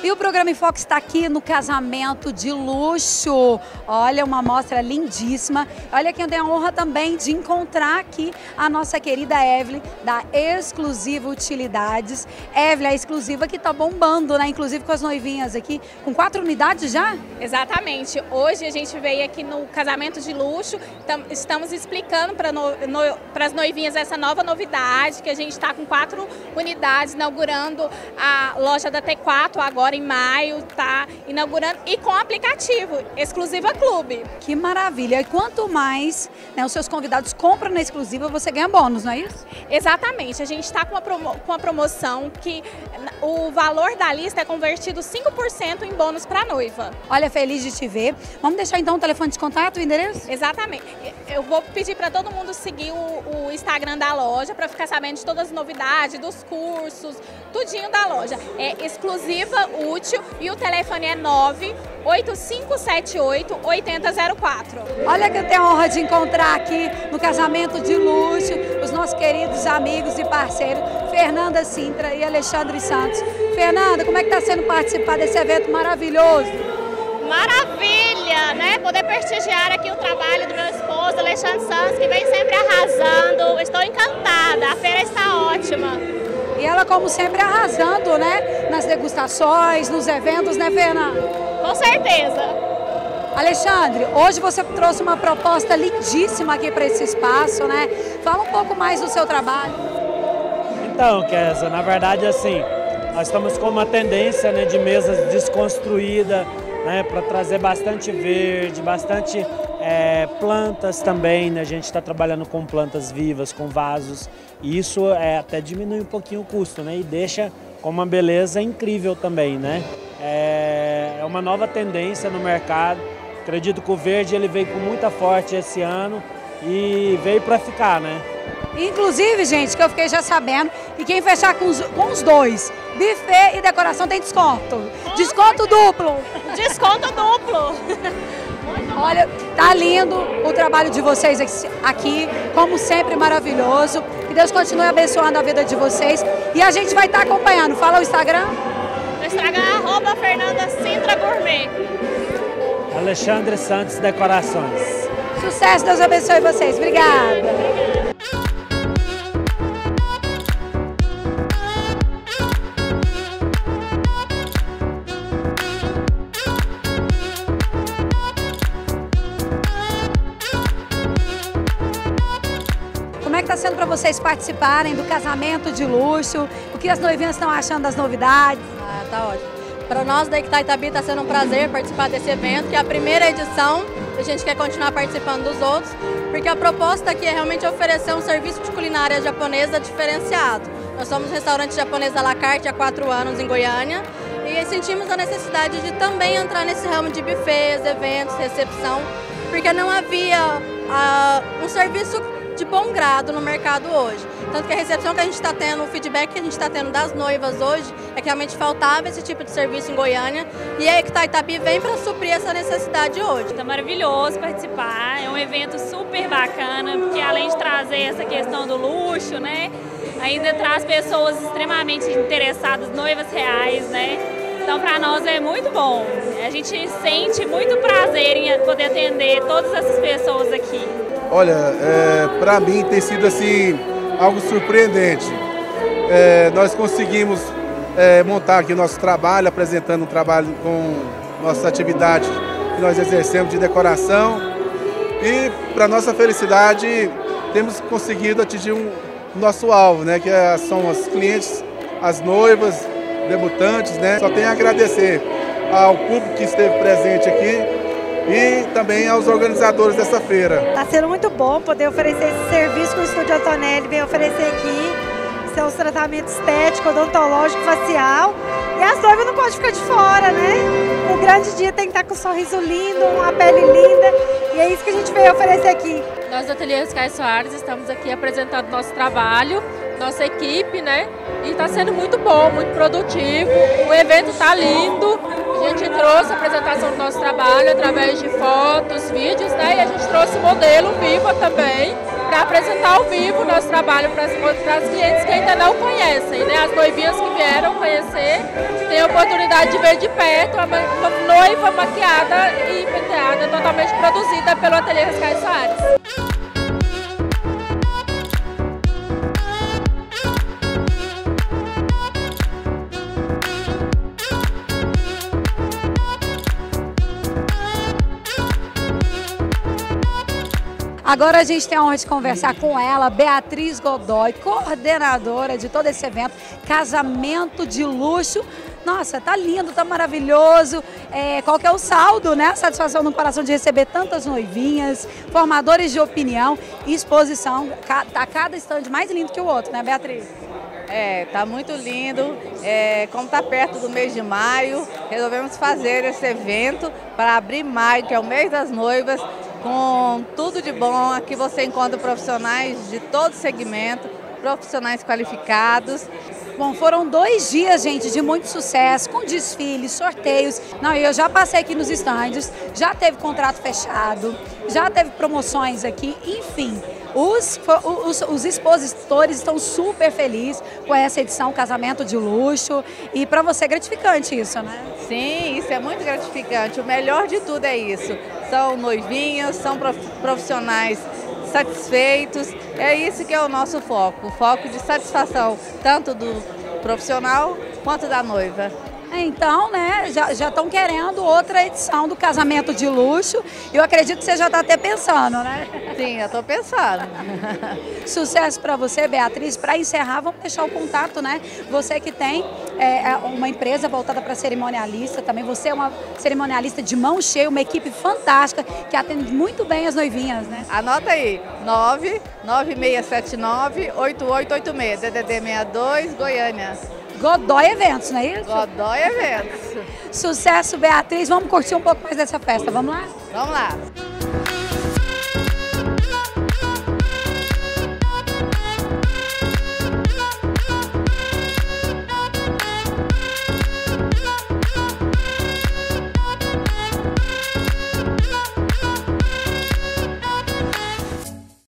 E o programa Em Foco está aqui no Casamento de Luxo. Olha, uma amostra lindíssima. Olha quem eu tenho a honra também de encontrar aqui a nossa querida Evelyn, da Exclusiva Utilidades. Evelyn, a Exclusiva que está bombando, né? Inclusive com as noivinhas aqui, com 4 unidades já? Exatamente. Hoje a gente veio aqui no Casamento de Luxo, estamos explicando para as noivinhas essa nova novidade, que a gente está com 4 unidades, inaugurando a loja da T4 agora em maio, tá inaugurando, e com aplicativo Exclusiva Clube. Que maravilha! E quanto mais, né, os seus convidados compram na Exclusiva, você ganha bônus, não é isso? Exatamente. A gente está com uma promoção que o valor da lista é convertido 5% em bônus para a noiva. Olha, feliz de te ver. Vamos deixar então o telefone de contato, o endereço? Exatamente. Eu vou pedir para todo mundo seguir o Instagram da loja para ficar sabendo de todas as novidades, dos cursos, tudinho da loja. É Exclusiva Útil e o telefone é 98578-8004. Olha que eu tenho a honra de encontrar aqui no Casamento de Luxo os nossos queridos amigos e parceiros, Fernanda Sintra e Alexandre Santos. Fernanda, como é que está sendo participar desse evento maravilhoso? Maravilha, né? Poder prestigiar aqui o trabalho do meu esposo, Alexandre Santos, que vem sempre arrasando. Estou encantada, a feira está ótima. E ela, como sempre, arrasando, né? Nas degustações, nos eventos, né, Fernanda? Com certeza. Alexandre, hoje você trouxe uma proposta lindíssima aqui para esse espaço, né? Fala um pouco mais do seu trabalho. Então, Kézia, na verdade, assim, nós estamos com uma tendência, né, de mesas desconstruídas, né, para trazer bastante verde, bastante plantas também, né? A gente está trabalhando com plantas vivas, com vasos, e isso até diminui um pouquinho o custo, né? E deixa com uma beleza incrível também, né? É uma nova tendência no mercado. Acredito que o verde ele veio com muita força esse ano e veio para ficar, né? Inclusive, gente, que eu fiquei já sabendo que quem fechar com os dois, buffet e decoração, tem desconto. Desconto duplo. Desconto duplo. Olha, tá lindo o trabalho de vocês aqui, como sempre, maravilhoso. Que Deus continue abençoando a vida de vocês. E a gente vai estar acompanhando. Fala o Instagram. O Instagram é @Fernanda Sintra Gourmet. Alexandre Santos Decorações. Sucesso, Deus abençoe vocês. Obrigada. Como é que está sendo para vocês participarem do Casamento de Luxo? O que as noivinhas estão achando das novidades? Tá ótimo. Para nós da Itaitabi está sendo um prazer participar desse evento, que é a primeira edição. A gente quer continuar participando dos outros, porque a proposta aqui é realmente oferecer um serviço de culinária japonesa diferenciado. Nós somos um restaurante japonês à la carte há 4 anos em Goiânia e sentimos a necessidade de também entrar nesse ramo de buffets, eventos, recepção, porque não havia um serviço de bom grado no mercado hoje. Tanto que a recepção que a gente está tendo, o feedback que a gente está tendo das noivas hoje é que realmente faltava esse tipo de serviço em Goiânia e a Itaitabi vem para suprir essa necessidade hoje. Está maravilhoso participar, é um evento super bacana, porque além de trazer essa questão do luxo, né, ainda traz pessoas extremamente interessadas, noivas reais, né? Então, para nós é muito bom. A gente sente muito prazer em poder atender todas essas pessoas aqui. Olha, para mim tem sido assim algo surpreendente. Nós conseguimos montar aqui o nosso trabalho, apresentando um trabalho com nossa atividade que nós exercemos de decoração. E, para nossa felicidade, temos conseguido atingir o nosso alvo, né? Que são as clientes, as noivas, debutantes, né? Só tenho a agradecer ao público que esteve presente aqui e também aos organizadores dessa feira. Está sendo muito bom poder oferecer esse serviço que o Estúdio Antonelli vem oferecer aqui. São os tratamentos estéticos, odontológico, facial. E as noivas não podem ficar de fora, né? O grande dia tem que estar com um sorriso lindo, uma pele linda. E é isso que a gente veio oferecer aqui. Nós do Ateliê Sky Soares estamos aqui apresentando nosso trabalho, nossa equipe, né? E está sendo muito bom, muito produtivo. O evento está lindo. A gente trouxe a apresentação do nosso trabalho através de fotos, vídeos, né? E a gente trouxe o modelo vivo também para apresentar ao vivo o nosso trabalho para as clientes que ainda não conhecem, né? As noivinhas que vieram conhecer, tem a oportunidade de ver de perto uma noiva maquiada e penteada, totalmente produzida pelo Ateliê Rascaille Soares. Agora a gente tem a honra de conversar com ela, Beatriz Godoy, coordenadora de todo esse evento, Casamento de Luxo. Nossa, tá lindo, tá maravilhoso. Qual que é o saldo, né? A satisfação no coração de receber tantas noivinhas, formadores de opinião e exposição. Tá cada estande mais lindo que o outro, né, Beatriz? Tá muito lindo. Como tá perto do mês de maio, resolvemos fazer esse evento para abrir maio, que é o mês das noivas, com tudo de bom. Aqui você encontra profissionais de todo segmento, profissionais qualificados. Bom, foram 2 dias, gente, de muito sucesso, com desfiles, sorteios. Não, eu já passei aqui nos estandes, já teve contrato fechado, já teve promoções aqui, enfim. Os expositores estão super felizes com essa edição Casamento de Luxo e para você é gratificante isso, né? Sim, isso é muito gratificante. O melhor de tudo é isso. São noivinhas, são profissionais satisfeitos. É isso que é o nosso foco, o foco de satisfação tanto do profissional quanto da noiva. Então, né, já estão querendo outra edição do Casamento de Luxo. Eu acredito que você já está até pensando, né? Sim, já estou pensando. Sucesso para você, Beatriz. Para encerrar, vamos deixar o contato, né? Você que tem uma empresa voltada para cerimonialista, também você é uma cerimonialista de mão cheia, uma equipe fantástica que atende muito bem as noivinhas, né? Anota aí, 99679-8886, DDD 62, Goiânia. Godoy Eventos, não é isso? Godoy Eventos. Sucesso, Beatriz. Vamos curtir um pouco mais dessa festa, vamos lá? Vamos lá.